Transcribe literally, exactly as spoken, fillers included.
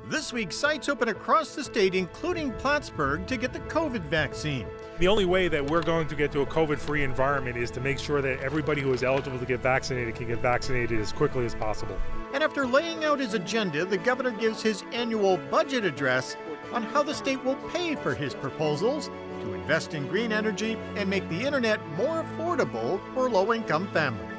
This week, sites open across the state, including Plattsburgh, to get the COVID vaccine. The only way that we're going to get to a COVID-free environment is to make sure that everybody who is eligible to get vaccinated can get vaccinated as quickly as possible. And after laying out his agenda, the governor gives his annual budget address on how the state will pay for his proposals to invest in green energy and make the internet more affordable for low-income families.